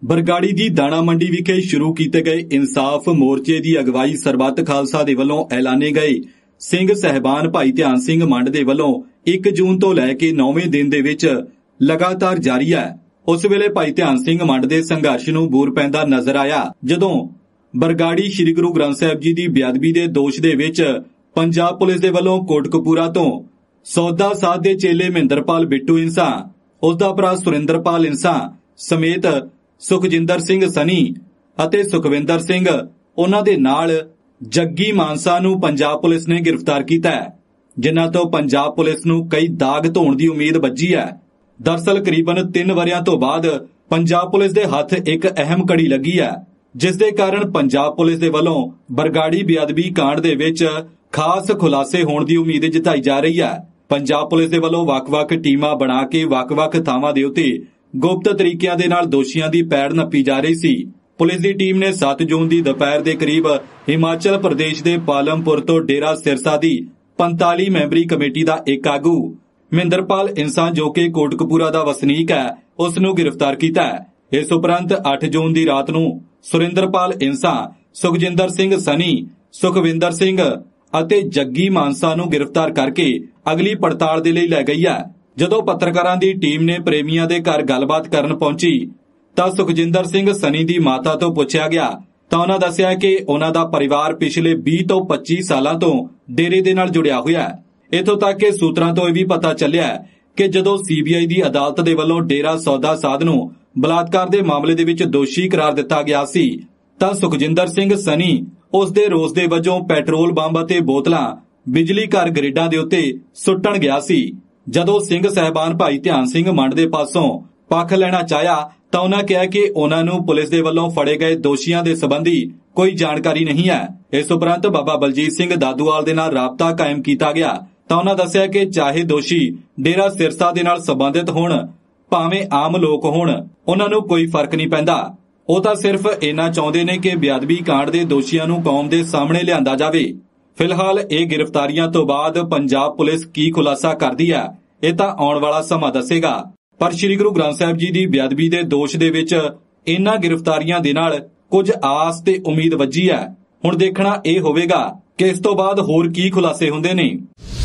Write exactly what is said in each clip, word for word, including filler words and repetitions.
बरगाड़ी की दाणा मंडी विखे शुरू किए गए इंसाफ मोर्चे की अगवाई सरबत खालसा दे वलों ऐलाने गए सिंह साहबान भाई ध्यान सिंह मंड दे वलों एक जून तो लैके नौवें दिन दे विच लगातार जारी है। उस वेले भाई ध्यान सिंह मंड दे संघर्ष नूं बूर पैंदा नजर आया जदों बरगाड़ी श्री गुरु ग्रंथ साहिब जी की बेअदबी के दोष दे विच पंजाब पुलिस दे वलों कोटकपूरा तो सौदा साध दे चेले महिंदरपाल बिट्टू इंसा, उसदा भरा सुरिंदरपाल इंसा समेत सुखजिंदर सिंह सनी अते सुखविंदर सिंह उन्हां दे नाल जग्गी मानसा नूं पंजाब पुलिस ने गिरफ्तार कीता है, जिन्हां तो पंजाब पुलिस नूं कई दाग धोण दी उम्मीद बची है। दरअसल करीबन तीन वरियां तो बाद पंजाब पुलिस दे हथ एक अहम कड़ी लगी है, जिस दे कारण पंजाब पुलिस दे वलों बरगाड़ी बेअदबी कांड दे विच खास खुलासे होण दी उम्मीद जताई जा रही है। पंजाब पुलिस दे वलों वख-वख टीमां बना के वख-वख थावां दे उत्ते गुप्त तरीकिਆਂ ਦੇ ਨਾਲ ਦੋਸ਼ੀਆਂ ਦੀ ਪੈੜ ਨੱਪੀ ਜਾ ਰਹੀ ਸੀ। ਪੁਲਿਸ ਦੀ ਟੀਮ ਨੇ ਸੱਤ ਜੂਨ ਦੀ ਦੁਪਹਿਰ ਦੇ ਕਰੀਬ ਹਿਮਾਚਲ ਪ੍ਰਦੇਸ਼ ਦੇ ਪਾਲਮਪੁਰ ਤੋਂ ਡੇਰਾ ਸਿਰਸਾ ਦੀ ਪੰਤਾਲੀ ਮੈਂਬਰੀ ਕਮੇਟੀ ਦਾ ਇੱਕ ਆਗੂ ਮਹਿੰਦਰਪਾਲ ਇੰਸਾਂ ਜੋ ਕਿ ਕੋਟਕਪੂਰਾ ਦਾ ਵਸਨੀਕ ਹੈ ਉਸ ਨੂੰ ਗ੍ਰਿਫਤਾਰ ਕੀਤਾ ਹੈ। ਇਸ ਉਪਰੰਤ ਅੱਠ ਜੂਨ ਦੀ ਰਾਤ ਨੂੰ ਸੁਰਿੰਦਰਪਾਲ ਇੰਸਾਂ, ਸੁਖਜਿੰਦਰ ਸਿੰਘ ਸਨੀ, ਸੁਖਵਿੰਦਰ ਸਿੰਘ ਅਤੇ ਜੱਗੀ ਮਾਨਸਾ ਨੂੰ ਗ੍ਰਿਫਤਾਰ ਕਰਕੇ ਅਗਲੀ ਪੜਤਾਲ ਦੇ ਲਈ ਲੈ ਗਈ ਹੈ। ਜਦੋਂ ਪੱਤਰਕਾਰਾਂ ਦੀ ਟੀਮ ਨੇ ਪ੍ਰੇਮੀਆਂ ਦੇ ਘਰ ਗੱਲਬਾਤ ਕਰਨ ਪਹੁੰਚੀ ਤਾਂ ਸੁਖਜਿੰਦਰ ਸਿੰਘ ਸਨੀ ਦੀ ਮਾਤਾ ਤੋਂ ਪੁੱਛਿਆ ਗਿਆ ਤਾਂ ਉਹਨਾਂ ਦੱਸਿਆ ਕਿ ਉਹਨਾਂ ਦਾ ਪਰਿਵਾਰ ਪਿਛਲੇ ਵੀਹ ਤੋਂ ਪੱਚੀ ਸਾਲਾਂ ਤੋਂ ਡੇਰੇ ਦੇ ਨਾਲ ਜੁੜਿਆ ਹੋਇਆ ਹੈ। ਇੱਥੋਂ ਤੱਕ ਕਿ ਸੂਤਰਾਂ ਤੋਂ ਇਹ ਵੀ ਪਤਾ ਚੱਲਿਆ ਕਿ ਜਦੋਂ ਸੀਬੀਆਈ ਦੀ ਅਦਾਲਤ ਦੇ ਵੱਲੋਂ ਡੇਰਾ ਸੌਦਾ ਸਾਧ ਨੂੰ ਬਲਾਤਕਾਰ ਦੇ ਮਾਮਲੇ ਦੇ ਵਿੱਚ ਦੋਸ਼ੀ ਕਰਾਰ ਦਿੱਤਾ ਗਿਆ ਸੀ ਤਾਂ ਸੁਖਜਿੰਦਰ ਸਿੰਘ ਸਨੀ ਉਸ ਦੇ ਰੋਸ ਦੇ ਵਜੋਂ ਪੈਟਰੋਲ ਬੰਬ ਅਤੇ ਬੋਤਲਾਂ ਬਿਜਲੀ ਘਰ ਗ੍ਰਿਡਾਂ ਦੇ ਉੱਤੇ ਸੁੱਟਣ ਗਿਆ ਸੀ। ਜਦੋਂ ਸਿੰਘ ਸਾਹਿਬਾਨ ਭਾਈ ਧਿਆਨ ਸਿੰਘ ਮੰਡ ਦੇ ਪਾਸੋਂ ਪੱਖ ਲੈਣਾ ਚਾਹਿਆ ਤਾਂ ਉਹਨਾਂ ਕਿਹਾ ਕਿ ਉਹਨਾਂ ਨੂੰ ਪੁਲਿਸ ਦੇ ਵੱਲੋਂ ਫੜੇ ਗਏ ਦੋਸ਼ੀਆਂ ਦੇ ਸੰਬੰਧੀ ਕੋਈ ਜਾਣਕਾਰੀ ਨਹੀਂ ਹੈ। ਇਸ ਉਪਰੰਤ ਬਾਬਾ ਬਲਜੀਤ ਸਿੰਘ ਦਾਦੂਵਾਲ ਦੇ ਨਾਲ ਰਾਬਤਾ ਕਾਇਮ ਕੀਤਾ ਗਿਆ ਤਾਂ ਉਹਨਾਂ ਦੱਸਿਆ ਕਿ ਚਾਹੇ ਦੋਸ਼ੀ ਡੇਰਾ ਸਿਰਸਾ ਦੇ ਨਾਲ ਸੰਬੰਧਿਤ ਹੋਣ ਭਾਵੇਂ ਆਮ ਲੋਕ ਹੋਣ ਉਹਨਾਂ ਨੂੰ ਕੋਈ ਫਰਕ ਨਹੀਂ ਪੈਂਦਾ। ਉਹ ਤਾਂ ਸਿਰਫ ਇੰਨਾ ਚਾਹੁੰਦੇ ਨੇ ਕਿ ਬੇਅਦਬੀ ਕਾਂਡ ਦੇ ਦੋਸ਼ੀਆਂ ਨੂੰ ਕੌਮ ਦੇ ਸਾਹਮਣੇ ਲਿਆਂਦਾ ਜਾਵੇ। ਫਿਲਹਾਲ ਇਹ ਗ੍ਰਿਫਤਾਰੀਆਂ ਤੋਂ ਬਾਅਦ ਪੰਜਾਬ ਪੁਲਿਸ ਕੀ ਖੁਲਾਸਾ ਕਰਦੀ ਹੈ ਇਹ ਤਾਂ ਆਉਣ ਵਾਲਾ ਸਮਾਂ ਦੱਸੇਗਾ। ਪਰ ਸ੍ਰੀ ਗੁਰੂ ਗ੍ਰੰਥ ਸਾਹਿਬ ਜੀ ਦੀ ਬੇਅਦਬੀ ਦੇ ਦੋਸ਼ ਦੇ ਵਿੱਚ ਇਨ੍ਹਾਂ ਗ੍ਰਿਫਤਾਰੀਆਂ ਦੇ ਨਾਲ ਕੁਝ ਆਸ ਤੇ ਉਮੀਦ ਵੱਜੀ ਹੈ। ਹੁਣ ਦੇਖਣਾ ਇਹ ਹੋਵੇਗਾ ਕਿ ਇਸ ਤੋਂ ਬਾਅਦ ਹੋਰ ਕੀ ਖੁਲਾਸੇ ਹੁੰਦੇ ਨੇ।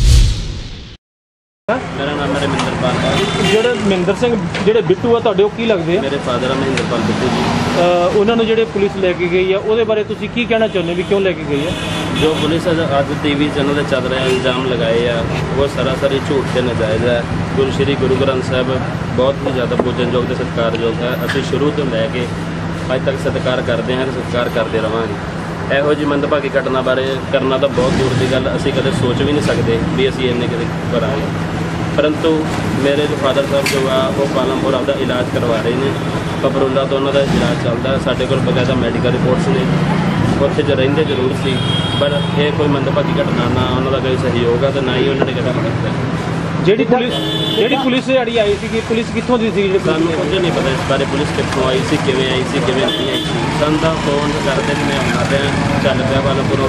मेरा नाम है महिंदरपाल है। ਜਿਹੜੇ ਮਹਿੰਦਰ ਸਿੰਘ ਜਿਹੜੇ ਬਿੱਟੂ ਆ ਤੁਹਾਡੇ ਉਹ ਕੀ ਲੱਗਦੇ ਆ? मेरे फादर है महिंदरपाल बिट्टू जी। ਉਹਨਾਂ ਨੂੰ ਜਿਹੜੇ ਪੁਲਿਸ ਲੈ ਕੇ ਗਈ ਆ ਉਹਦੇ ਬਾਰੇ ਤੁਸੀਂ ਕੀ ਕਹਿਣਾ ਚਾਹੁੰਦੇ ਵੀ ਕਿਉਂ ਲੈ ਕੇ ਗਈ ਆ? जो पुलिस अज टीवी चैनल से चल रहे इल्जाम लगाए हैं वो सरासर झूठ से नाजायज़ है। गुरु श्री गुरु ग्रंथ साहब बहुत ही ज़्यादा पूजनयोग ते सत्कारयोग है। असीं शुरू तो लैके अज तक सत्कार करते हैं, सत्कार करते रहांगे। ਇਹੋ ਜਿਹੀ ਮੰਦਭਾਗੀ ਘਟਨਾ ਬਾਰੇ ਕਰਨਾ ਤਾਂ ਬਹੁਤ ਦੂਰ ਦੀ ਗੱਲ, ਅਸੀਂ ਕਦੇ ਸੋਚ ਵੀ ਨਹੀਂ ਸਕਦੇ ਵੀ ਅਸੀਂ ਇੰਨੇ ਕਦੇ ਕਰਾਂਗੇ। ਪਰੰਤੂ ਮੇਰੇ ਜੋ ਫਾਦਰ ਸਾਹਿਬ ਜੋ ਆ ਉਹ ਪਾਲਮਪੁਰ ਆਪਦਾ ਇਲਾਜ ਕਰਵਾ ਰਹੇ ਨੇ, ਕਬਰੁੱਲਾ ਤੋਂ ਉਹਨਾਂ ਦਾ ਇਲਾਜ ਚੱਲਦਾ। ਸਾਡੇ ਕੋਲ ਬਕਾਇਦਾ ਮੈਡੀਕਲ ਰਿਪੋਰਟਸ ਨੇ, ਉੱਥੇ ਜੋ ਰਹਿੰਦੇ ਜ਼ਰੂਰ ਸੀ ਪਰ ਇਹ ਕੋਈ ਮੰਦਭਾਗੀ ਘਟਨਾ ਨਾ ਉਹਨਾਂ ਦਾ ਕੋਈ ਸਹਿਯੋਗ ਆ ਤੇ ਨਾ ਹੀ ਉਹਨਾਂ ਨੇ ਕਦਮ ਕੀਤਾ। ਜਿਹੜੀ ਪੁਲਿਸ ਜਿਹੜੀ ਪੁਲਿਸ ਜਿਹੜੀ ਆਈ ਸੀ ਪੁਲਿਸ ਕਿੱਥੋਂ ਦੀ ਸੀ? ਸਾਨੂੰ ਕੁਝ ਨਹੀਂ ਪਤਾ ਇਸ ਬਾਰੇ, ਪੁਲਿਸ ਕਿੱਥੋਂ ਆਈ ਸੀ, ਕਿਵੇਂ ਆਈ ਸੀ, ਕਿਵੇਂ ਨਹੀਂ ਆਈ ਸੀ। ਸਾਨੂੰ ਤਾਂ ਫੋਨ ਕਰਦੇ ਕਿ ਮੈਂ ਆਉਣਾ ਪਿਆ ਚੱਲ ਪਿਆ ਪਾਲਮਪੁਰੋਂ।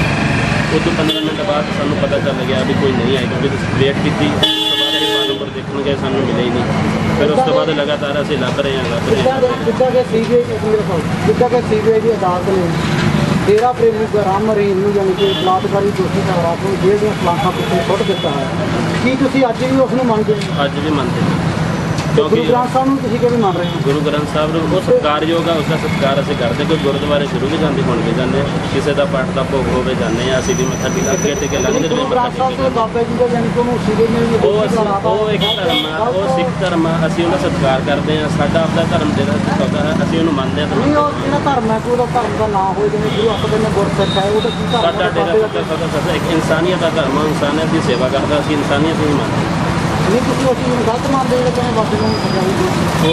ਉਹ ਤੋਂ ਪੰਦਰਾਂ ਮਿੰਟ ਬਾਅਦ ਸਾਨੂੰ ਪਤਾ ਚੱਲ ਗਿਆ ਵੀ ਕੋਈ ਨਹੀਂ ਆਇਆ ਕਿਉਂਕਿ ਤੁਸੀਂ ਵੇਟ ਕੀਤੀ। ਉਸ ਤੋਂ ਬਾਅਦ ਅਸੀਂ ਪਾਲਮਪੁਰ ਦੇਖਣ ਗਏ, ਸਾਨੂੰ ਮਿਲੇ ਹੀ ਨਹੀਂ। ਫਿਰ ਉਸ ਤੋਂ ਬਾਅਦ ਲਗਾਤਾਰ ਅਸੀਂ ਲੱਭ ਰਹੇ ਹਾਂ ਲੱਭ ਰਹੇ ਹਾਂ ਜਿੱਦਾਂ ਕਿ ਸੀਬੀਆਈ ਜਿੱਦਾਂ ਕਿ ਸੀਬੀਆਈ ਦੀ ਅਦਾਲਤ ਨੇ ਡੇਰਾ ਪ੍ਰੇਮੀ ਰਾਮ ਰਹੀਮ ਨੂੰ ਯਾਨੀ ਕਿ ਬਲਾਤਕਾਰੀ ਦੋਸ਼ੀ ਠਹਿਰਾ ਕੇ ਜੇਲ੍ਹ ਦੀਆਂ ਸਲਾਖਾਂ ਪਿੱਛੇ ਸੁੱਟ ਦਿੱਤਾ ਹੈ। ਕੀ ਤੁਸੀਂ ਅੱਜ ਵੀ ਉਸ ਨੂੰ ਮੰਨਦੇ ਹੋ? ਅੱਜ ਵੀ ਮੰਨਦੇ ਹਾਂ ਗੁਰੂ ਗ੍ਰੰਥ ਸਾਹਿਬ ਨੂੰ ਤੁਸੀਂ ਕਿਵੇਂ ਮੰਨ ਰਹੇ ਹੋ? ਗੁਰੂ ਗ੍ਰੰਥ ਸਾਹਿਬ ਨੂੰ ਉਹ ਸਤਿਕਾਰਯੋਗ ਆ, ਉਸਦਾ ਸਤਿਕਾਰ ਅਸੀਂ ਕਰਦੇ। ਕੋਈ ਗੁਰਦੁਆਰੇ ਸ਼ੁਰੂ ਵੀ ਜਾਂਦੇ ਹੁਣ ਵੀ ਜਾਂਦੇ, ਕਿਸੇ ਦਾ ਪਾਠ ਦਾ ਭੋਗ ਹੋਵੇ ਜਾਂਦੇ ਹਾਂ ਅਸੀਂ ਵੀ ਮੱਥਾ ਟੇਕ ਕੇ ਟੇਕੇ ਲੱਗਦੇ ਨੇ ਮੱਥਾ ਟੇਕ ਬਾਬਾ ਜੀ ਦਾ ਯਾਨੀ ਕਿ ਉਹਨੂੰ ਸਿਰੇ ਨੇ ਉਹ ਉਹ ਇੱਕ ਧਰਮ ਆ, ਉਹ ਸਿੱਖ ਧਰਮ ਆ, ਅਸੀਂ ਉਹਦਾ ਸਤਿਕਾਰ ਕਰਦੇ ਹਾਂ। ਸਾਡਾ ਆਪਦਾ ਧਰਮ ਜਿਹੜਾ ਸੌਦਾ ਹੈ ਅਸੀਂ ਉਹਨੂੰ ਮੰਨਦੇ ਹਾਂ। ਨਹੀਂ ਉਹ ਜਿਹੜਾ ਧਰਮ ਹੈ ਕੋਈ ਉਹਦਾ ਧਰਮ ਦਾ ਨਾਂ ਹੋਏ ਜਿਵੇਂ ਗੁਰੂ ਆਖਦੇ ਨੇ ਗੁਰਸਿੱਖ ਹੈ ਉਹਦਾ ਕੀ ਧਰਮ? ਸਾਡਾ ਡੇਰਾ ਸੌਦਾ ਇੱਕ ਇਨਸਾਨੀਅਤ ਦਾ ਧਰਮ, ਇਨਸਾਨੀਅਤ ਦੀ ਸੇਵਾ ਕਰਦਾ, ਅਸੀਂ ਇਨਸਾਨੀਅਤ ਨੂੰ ਮੰਨਦੇ ਹਾਂ। ਨਹੀਂ ਤੁਸੀਂ ਉਸ ਨੂੰ ਗਲਤ ਮੰਨਦੇ ਹੋ ਕਿ ਬਾਬੇ ਨੂੰ ਉਹ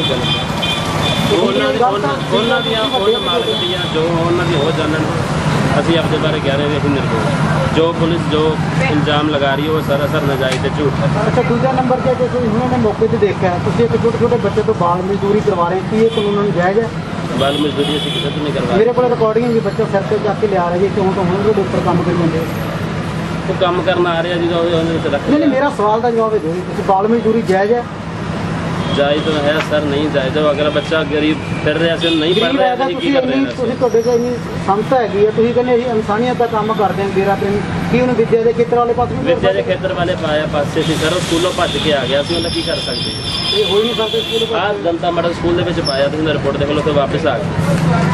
ਗਲਤ ਉਹਨਾਂ ਦੀ ਉਹਨਾਂ ਦੀਆਂ ਉਹਨਾਂ ਮਾਲਕ ਦੀਆਂ ਜੋ ਉਹਨਾਂ ਦੀ ਹੋ ਜਾਣਨ। ਅਸੀਂ ਆਪਦੇ ਬਾਰੇ ਕਹਿ ਰਹੇ ਹਾਂ ਅਸੀਂ ਨਿਰਦੋਸ਼। ਜੋ ਪੁਲਿਸ ਜੋ ਇਲਜ਼ਾਮ ਲਗਾ ਰਹੀ ਹੈ ਉਹ ਸਰਾਸਰ ਨਾਜਾਇਜ਼ ਤੇ ਝੂਠ ਹੈ। ਅੱਛਾ ਦੂਜਾ ਨੰਬਰ ਤੇ ਜੇ ਤੁਸੀਂ ਉਹਨਾਂ ਨੇ ਮੌਕੇ ਤੇ ਦੇਖਿਆ ਤੁਸੀਂ ਇੱਕ ਛੋਟੇ ਛੋਟੇ ਬੱਚੇ ਤੋਂ ਬਾਲ ਮਜ਼ਦੂਰੀ ਕਰਵਾ ਰਹੇ ਕੀ ਇਹ ਕਾਨੂੰਨ ਜਾਇਜ਼ ਹੈ? ਬਾਲ ਮਜ਼ਦੂਰੀ ਅਸੀਂ ਕਿਸੇ ਤੋਂ ਨਹੀਂ ਕਰਵਾ। ਮੇਰੇ ਕੋਲ ਰਿਕਾਰਡਿੰਗ ਵੀ ਬੱਚਾ ਸਿਰ ਤੇ ਚੱਕ ਕੇ ਲਿਆ ਰਹੇ ਕਿਉਂ ਤਾਂ ਹੁਣ ਉਹਦੇ ਉੱਪਰ ਕੰਮ ਕਰੀ ਜਾਂਦੇ ਉਹ ਕੰਮ ਕਰਨ ਆ ਰਿਹਾ ਜਿਹਦਾ ਉਹਦੇ ਵਿੱਚ ਰੱਖ। ਨਹੀਂ ਨਹੀਂ ਮੇਰਾ ਸਵਾਲ ਦਾ ਜਵਾਬ ਦਿਓ ਤੁਸੀਂ ਬਾਲ ਮਜ਼ਦੂਰੀ ਜਾਇਜ਼ ਹੈ? ਜਾਇਜ਼ ਤਾਂ ਹੈ ਸਰ, ਨਹੀਂ ਜਾਇਜ਼। ਅਗਰ ਬੱਚਾ ਗਰੀਬ ਫਿਰ ਰਿਹਾ ਸੀ, ਨਹੀਂ ਪੜ੍ਹ ਗਰੀਬ ਰਿਹਾ ਹੈ ਤਾਂ ਸੀ, ਤੁਸੀਂ ਕੀ ਕਰ ਇੰਨੀ ਰਹੇ ਤੁਸੀਂ ਸੀ? ਤੁਹਾਡੇ ਕੋਲ ਇੰਨੀ ਸੰਸਥਾ ਹੈਗੀ ਹੈ, ਤੁਸੀਂ ਕਹਿੰਦੇ ਅਸੀਂ ਇਨਸਾਨੀਅਤ ਦਾ ਕੰਮ ਕਰਦੇ ਹਾਂ ਡੇਰਾ ਪ੍ਰੇਮੀ, ਕੀ ਉਹਨੂੰ ਵਿੱਦਿਆ ਦੇ ਖੇਤਰ ਵਾਲੇ ਪਾਸੇ ਨਹੀਂ ਵਿਦਿਆ ਦੇ ਖੇਤਰ ਵਾਲੇ ਪਾਇਆ ਪਾਸੇ ਸੀ ਸਰ, ਉਹ ਸਕੂਲੋਂ ਭੱਜ ਕੇ ਆ ਗਿਆ ਸੀ, ਉਹਨੇ ਕੀ ਕਰ ਸਕਦੇ? ਇਹ ਹੋ ਹੀ ਨਹੀਂ ਸਕਦੇ ਸਕੂਲ ਆਹ ਜਨਤਾ ਮਾਡਲ ਸਕੂਲ ਦੇ ਵਿੱਚ ਪਾਇਆ, ਤੁਸੀਂ ਰਿਪੋਰਟ ਦੇਖ ਲਓ, ਫਿਰ ਵਾਪਸ ਆ ਗਏ।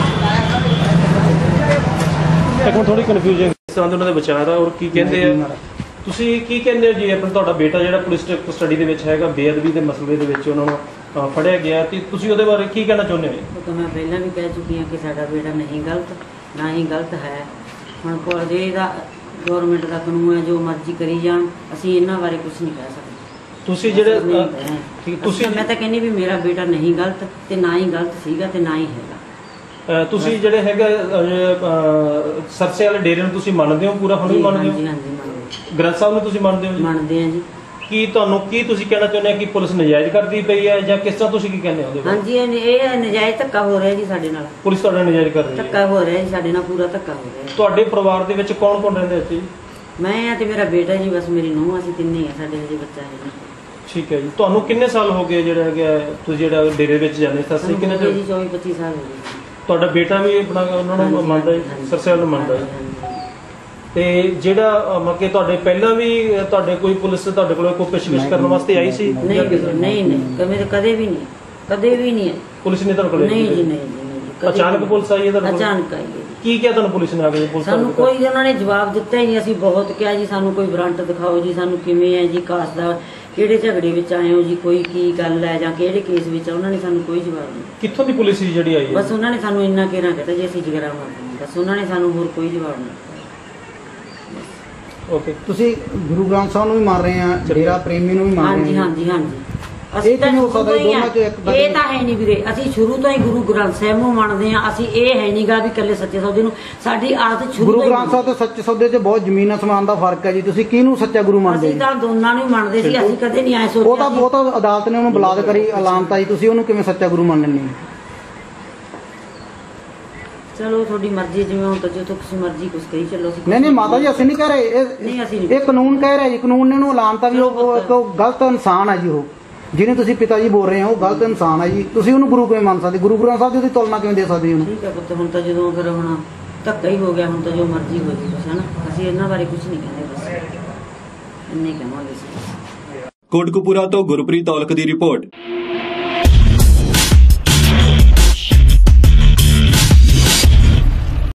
ਇੱਕ ਮਿੰਟ ਥੋੜੀ ਕਨਫਿਊਜ਼ਨ ਇਸ ਤਰ੍ਹਾਂ ਦੇ ਉਹਨਾਂ ਦੇ ਵਿਚਾਰ ਆ ਔਰ ਕੀ ਕਹਿੰਦੇ ਆ, ਤੁਸੀਂ ਕੀ ਕਹਿੰਦੇ ਹੋ ਜੀ? ਆਪਣਾ ਤੁਹਾਡਾ ਬੇਟਾ ਜਿਹੜਾ ਪੁਲਿਸ ਕਸਟਡੀ ਦੇ ਵਿੱਚ ਹੈਗਾ, ਬੇਅਦਬੀ ਦੇ ਮਸਲੇ ਦੇ ਵਿੱਚ ਉਹਨਾਂ ਨੂੰ ਅ, ਫੜਿਆ ਗਿਆ, ਤੇ ਤੁਸੀਂ ਉਹਦੇ ਬਾਰੇ ਕੀ ਕਹਿਣਾ ਚਾਹੁੰਦੇ ਹੋ? ਉਹ ਤਾਂ ਮੈਂ ਪਹਿਲਾਂ ਵੀ ਕਹਿ ਚੁੱਕੀ ਹਾਂ ਕਿ ਸਾਡਾ ਬੇਟਾ ਨਹੀਂ ਗਲਤ, ਨਾ ਹੀ ਗਲਤ ਹੈ। ਹੁਣ ਕੋਲ ਜੇ ਇਹਦਾ ਗਵਰਨਮੈਂਟ ਦਾ ਕਾਨੂੰਨ ਹੈ, ਜੋ ਮਰਜ਼ੀ ਕਰੀ ਜਾਣ, ਅਸੀਂ ਇਹਨਾਂ ਬਾਰੇ ਕੁਝ ਨਹੀਂ ਕਹਿ ਸਕਦੇ। ਤੁਸੀਂ ਜਿਹੜੇ ਅਸੀਂ ਨਹੀਂ ਅ, ਕਹਿ ਰਹੇ। ਠੀਕ, ਤੁਸੀਂ ਮੈਂ ਤਾਂ ਕਹਿੰਦੀ ਵੀ ਮੇਰਾ ਬੇਟਾ ਨਹੀਂ ਗਲਤ, ਤੇ ਨਾ ਹੀ ਗਲਤ ਸੀਗਾ ਤੇ ਨਾ ਹੀ ਹੈਗਾ। ਅ, ਤੁਸੀਂ ਜਿਹੜੇ ਹੈਗਾ ਅ, ਸਰਸੇ ਵਾਲੇ ਡੇਰੇ ਨੂੰ ਤੁਸੀਂ ਮੰਨਦੇ ਹੋ ਪੂਰਾ? ਹੁਣ ਵੀ ਮੰਨਦੇ ਹਾਂਜੀ ਹੋ? ਹਾਂਜੀ ਮੰਨਦੇ ਗ੍ਰੰਥ ਸਾਹਿਬ ਨੂੰ ਤੁਸੀਂ ਮੰਨਦੇ ਹੋ ਜੀ? ਮੰਨਦੇ ਹਾਂ ਜੀ। ਕੀ ਤੁਹਾਨੂੰ ਕੀ ਤੁਸੀਂ ਕਹਿਣਾ ਚਾਹੁੰਦੇ ਹੋ ਕਿ ਪੁਲਿਸ ਨਜਾਇਜ਼ ਕਰਦੀ ਪਈ ਹੈ ਜਾਂ ਕਿਸ ਤਰ੍ਹਾਂ ਤੁਸੀਂ ਕੀ ਕਹਿੰਦੇ ਹੋ ਉਹਦੇ ਬਾਰੇ? ਹਾਂਜੀ ਇਹ ਇਹ ਨਜਾਇਜ਼ ਧੱਕਾ ਹੋ ਰਿਹਾ ਜੀ ਸਾਡੇ ਨਾਲ, ਪੁਲਿਸ ਤੁਹਾਡਾ ਨਜਾਇਜ਼ ਕਰ ਰਹੀ ਹੈ? ਧੱਕਾ ਹੋ ਰਿਹਾ ਜੀ ਸਾਡੇ ਨਾਲ, ਪੂਰਾ ਧੱਕਾ ਹੋ ਰਿਹਾ। ਤੁਹਾਡੇ ਪਰਿਵਾਰ ਦੇ ਵਿੱਚ ਕੌਣ ਕੌਣ ਰਹਿੰਦੇ ਇੱਥੇ ਜੀ? ਮੈਂ ਆ ਤੇ ਮੇਰਾ ਬੇਟਾ ਜੀ, ਬਸ ਮੇਰੀ ਨੂੰਹ, ਅਸੀਂ ਤਿੰਨੇ ਹੀ ਆ, ਸਾਡੇ ਹਜੇ ਬੱਚਾ ਹੈ ਨਹੀਂ। ਠੀਕ ਹੈ ਜੀ। ਤੁਹਾਨੂੰ ਕਿੰਨੇ ਸਾਲ ਹੋ ਗਏ ਜਿਹੜਾ ਹੈਗਾ ਤੁਸੀਂ ਜਿਹੜਾ ਡੇਰੇ ਵਿੱਚ ਜਾਂਦੇ ਸੀ? ਅਸੀਂ ਕਿੰਨੇ ਸਾਨੂੰ ਚਿਰ? ਜੀ ਚੌਵੀ ਪੱਚੀ ਸਾਲ ਹੋ ਗਏ। ਤੁਹਾਡਾ ਬੇਟਾ ਵੀ ਆਪਣਾ ਉਹਨਾਂ ਨੂੰ ਹਾਂਜੀ, ਮੰਨਦਾ ਹਾਂਜੀ, ਜੀ, ਸਰਸੇ ਨੂੰ ਮੰਨਦਾ ਜੀ? ਹਾਂਜੀ, ਹਾਂਜੀ। ਤੇ ਜਿਹੜਾ ਮਤਲਬ ਕਿ ਤੁਹਾਡੇ ਪਹਿਲਾਂ ਵੀ ਅ, ਤੁਹਾਡੇ ਕੋਈ ਪੁਲਿਸ ਤੁਹਾਡੇ ਕੋਲ ਕੋਈ ਪੁੱਛਗਿੱਛ ਕਰਨ ਵਾਸਤੇ ਆਈ ਸੀ? ਨਹੀਂ ਨਹੀਂ ਨਹੀਂ ਕਦੇ ਕਦੇ ਵੀ ਨਹੀਂ, ਕਦੇ ਵੀ ਨਹੀਂ ਹੈ। ਪੁਲਿਸ ਨੇ ਤੁਹਾਡੇ ਕੋਲ ਨਹੀਂ ਜੀ, ਨਹੀਂ ਜੀ, ਨਹੀਂ ਜੀ, ਕਦੇ ਅਚਾਨਕ ਵੀ ਪੁਲਿਸ ਆਈ ਹੈ ਤੁਹਾਡੇ ਕੋਲ? ਅਚਾਨਕ ਆਈ ਹੈ ਜੀ। ਕੀ ਕਿਹਾ ਤੁਹਾਨੂੰ ਪੁਲਿਸ ਨੇ ਆ ਕੇ? ਪੁਲਿਸ ਸਾਨੂੰ ਤੁਹਾਡੇ ਕੋਈ ਉਹਨਾਂ ਨੇ ਜਵਾਬ ਦਿੱਤਾ ਹੀ ਨਹੀਂ। ਅਸੀਂ ਬਹੁਤ ਕਿਹਾ ਜੀ, ਸਾਨੂੰ ਕੋਈ ਵਾਰੰਟ ਦਿਖਾਓ ਜੀ, ਸਾਨੂੰ ਕਿਵੇਂ ਹੈ ਜੀ ਕਾਸ ਦਾ, ਕਿਹੜੇ ਝਗੜੇ ਵਿੱਚ ਆਏ ਹੋ ਜੀ, ਕੋਈ ਕੀ ਗੱਲ ਹੈ ਜਾਂ ਕਿਹੜੇ ਕੇਸ ਵਿੱਚ ਆ, ਉਹਨਾਂ ਨੇ ਸਾਨੂੰ ਕੋਈ ਜਵਾਬ ਨਹੀਂ। ਕਿੱਥੋਂ ਦੀ ਪੁਲਿਸ ਸੀ ਜਿਹੜੀ ਆਈ ਹੈ? ਬਸ ਉਹਨਾਂ ਨੇ ਸਾਨੂੰ ਇੰਨਾ ਕਹਿਣਾ ਕਹਿਤਾ ਜੀ, ਅਸੀਂ ਜਗਰਾ ਮਾਰਦੇ, ਬਸ ਉਹਨਾਂ ਨੇ ਸਾਨੂੰ ਹੋਰ ਕੋਈ ਜਵਾਬ ਨਹੀਂ ਦਿੱਤਾ। ਓਕੇ। ਤੁਸੀਂ ਗੁਰੂ ਗ੍ਰੰਥ ਸਾਹਿਬ ਨੂੰ ਵੀ ਮੰਨ ਰਹੇ ਆ, ਡੇਰਾ ਪ੍ਰੇਮੀ ਨੂੰ ਵੀ ਮੰਨ ਹਾਂਜੀ ਰਹੇ ਆ। ਹਾਂਜੀ ਹਾਂਜੀ। ਇਹ ਅਸੀਂ ਤਾਂ ਕਿਵੇਂ ਹੋ ਸ਼ੁਰੂ ਸਕਦਾ ਤੋਂ ਹੀ ਦੋਨਾਂ 'ਚ ਇੱਕ ਆ। ਬੰਦੇ ਇਹ ਤਾਂ ਹੈ ਨਹੀਂ ਵੀਰੇ, ਅਸੀਂ ਸ਼ੁਰੂ ਤੋਂ ਹੀ ਗੁਰੂ ਗ੍ਰੰਥ ਸਾਹਿਬ ਨੂੰ ਮੰਨਦੇ ਆ। ਅਸੀਂ ਇਹ ਹੈ ਨਹੀਂਗਾ ਵੀ ਇਕੱਲੇ ਸੱਚੇ ਸੌਦੇ ਨੂੰ, ਸਾਡੀ ਆਦਤ ਸ਼ੁਰੂ ਗੁਰੂ ਤੋਂ ਹੀ ਗ੍ਰੰਥ ਸਾਹਿਬ ਤੇ ਸੱਚੇ ਸੌਦੇ 'ਚ ਬਹੁਤ ਜ਼ਮੀਨ ਅਸਮਾਨ ਦਾ ਫਰਕ ਹੈ ਜੀ। ਤੁਸੀਂ ਕਿਹਨੂੰ ਸੱਚਾ ਗੁਰੂ ਮੰਨਦੇ ਅਸੀਂ ਜੀ? ਤਾਂ ਦੋਨਾਂ ਨੂੰ ਹੀ ਮੰਨਦੇ ਸੀ, ਅਸੀਂ ਕਦੇ ਨਹੀਂ ਆਏ ਉਹ ਸੋਚਿਆ ਤਾਂ ਸੀ- ਉਹ ਤਾਂ ਅਦਾਲਤ ਨੇ ਉਹਨੂੰ ਬਲਾਦ ਕਰੀ ਐਲਾਨਤਾ ਜੀ, ਤੁਸੀਂ ਉਹਨੂੰ ਕਿਵੇਂ ਸੱਚਾ ਗੁਰੂ ਮੰਨ ਲੈਂਦੇ ਹੋ? ਚਲੋ ਤੁਹਾਡੀ ਮਰਜ਼ੀ, ਜਿਵੇਂ ਹੁਣ ਤਾਂ ਜੋ ਤੁਸੀਂ ਮਰਜ਼ੀ ਕੁਝ ਕਹੀ ਚੱਲੋ। ਅਸੀਂ ਨਹੀਂ ਨਹੀਂ ਮਾਤਾ ਜੀ, ਅਸੀਂ ਨਹੀਂ ਕਹਿ ਰਹੇ, ਨਹੀਂ, ਇਹ ਅਸੀਂ ਨਹੀਂ। ਇਹ ਕਾਨੂੰਨ ਕਹਿ ਰਿਹਾ ਜੀ, ਕਾਨੂੰਨ ਨੇ ਉਹਨੂੰ ਐਲਾਨਤਾ ਵੀ ਉਹ ਉਹ ਇੱਕ ਗਲਤ ਇਨਸਾਨ ਹੈ ਜੀ। ਉਹ ਜਿਹਨੇ ਤੁਸੀਂ ਪਿਤਾ ਜੀ ਬੋਲ ਰਹੇ ਹੋ ਉਹ ਗਲਤ ਇਨਸਾਨ ਹੈ ਜੀ। ਤੁਸੀਂ ਉਹਨੂੰ ਗੁਰੂ ਕਿਵੇਂ ਮੰਨ ਸਕਦੇ? ਗੁਰੂ ਗ੍ਰੰਥ ਸਾਹਿਬ ਦੀ ਉਹਦੀ ਤੁਲਨਾ ਕਿਵੇਂ ਦੇ ਸਕਦੇ ਉਹਨੂੰ? ਠੀਕ ਹੈ ਪੁੱਤ, ਹੁਣ ਤਾਂ ਜਦੋਂ ਫਿਰ ਹੁਣ ਧੱਕਾ ਹੀ ਹੋ ਗਿਆ, ਹੁਣ ਤਾਂ ਜੋ ਮਰਜ਼ੀ ਹੋ ਜੀ ਬਸ, ਹੈ ਨਾ। ਅਸੀਂ ਇਹਨਾਂ ਬਾਰੇ ਕੁਝ ਨਹੀਂ ਕਹਿੰਦੇ, ਬਸ ਇੰਨੇ ਕਹਾਂਗੇ ਅਸੀਂ। ਕੋਟਕਪੂਰਾ ਤੋਂ ਗੁਰਪ੍ਰੀਤ ਔਲਖ ਦੀ ਰਿਪੋਰਟ।